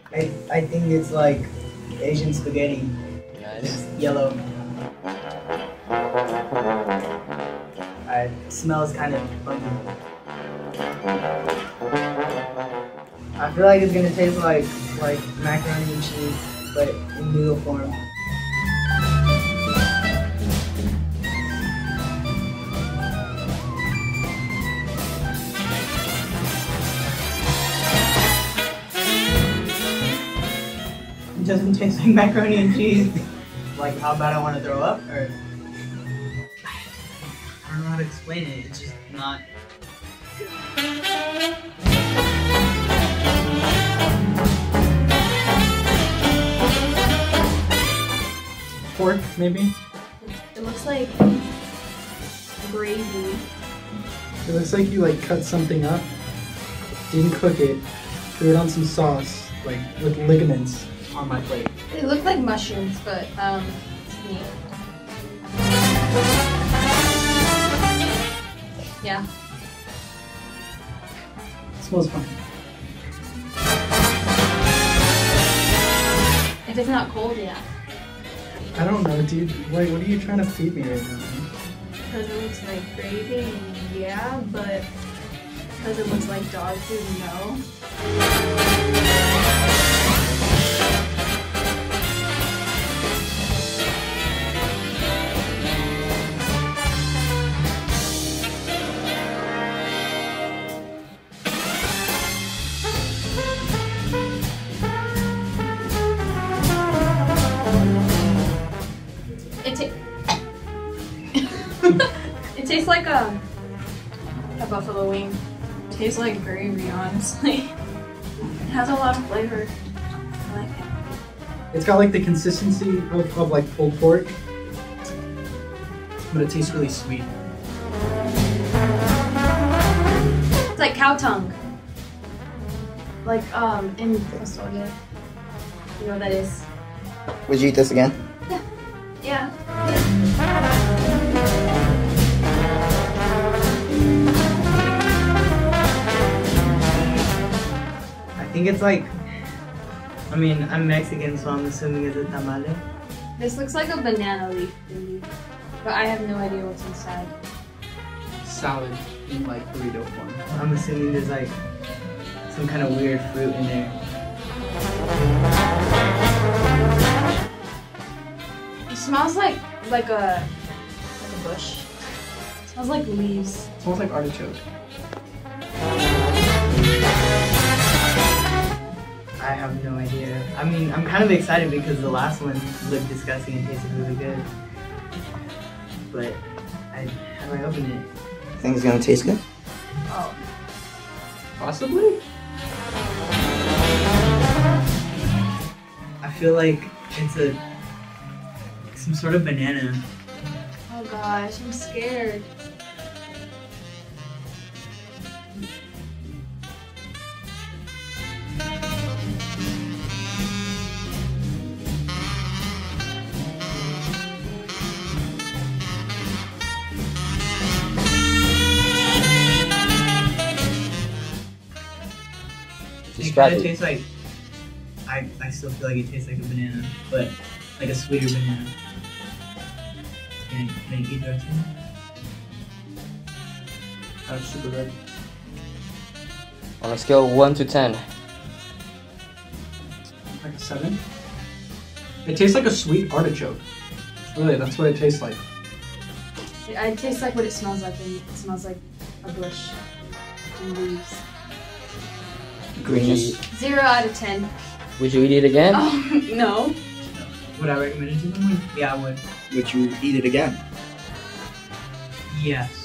I think it's like Asian spaghetti. Yeah, It's yellow. It smells kind of funky. I feel like it's gonna taste like macaroni and cheese, but in noodle form. It doesn't taste like macaroni and cheese. Like how bad I want to throw up, or I don't know how to explain it. It's just not. Pork, maybe? It looks like gravy. It looks like you like cut something up, didn't cook it, threw it on some sauce, like with ligaments on my plate. It looked like mushrooms, but it's meat. Yeah. It smells fine. If it's not cold, yeah. I don't know, dude. Like, what are you trying to feed me right now? Because it looks like gravy, yeah, but because it looks like dog food, no. It tastes like a buffalo wing. It tastes like gravy, honestly. It has a lot of flavor. I like it. It's got like the consistency of like pulled pork, but it tastes really sweet. It's like cow tongue. Like in Astoria. You know what that is? Would you eat this again? Yeah. I think it's like. I mean, I'm Mexican, so I'm assuming it's a tamale. This looks like a banana leaf to me, but I have no idea what's inside. Salad in like burrito form. I'm assuming there's like some kind of weird fruit in there. It smells like a bush. It smells like leaves. It smells like artichoke. I have no idea. I mean, I'm kind of excited because the last one looked disgusting and tasted really good. But how do I open it? Think it's gonna taste good? Oh. Possibly? I feel like it's some sort of banana. Oh gosh, I'm scared. It kind of tastes like, I still feel like it tastes like a banana, but like a sweeter banana. Can I eat the rest of it? That's super good. On a scale of 1 to 10. Like a 7. It tastes like a sweet artichoke. Really, that's what it tastes like. It tastes like what it smells like, and it smells like a bush and leaves. Greenish. 0 out of 10. Would you eat it again? Oh, no. Would I recommend it to someone? Yeah, I would. Would you eat it again? Yes.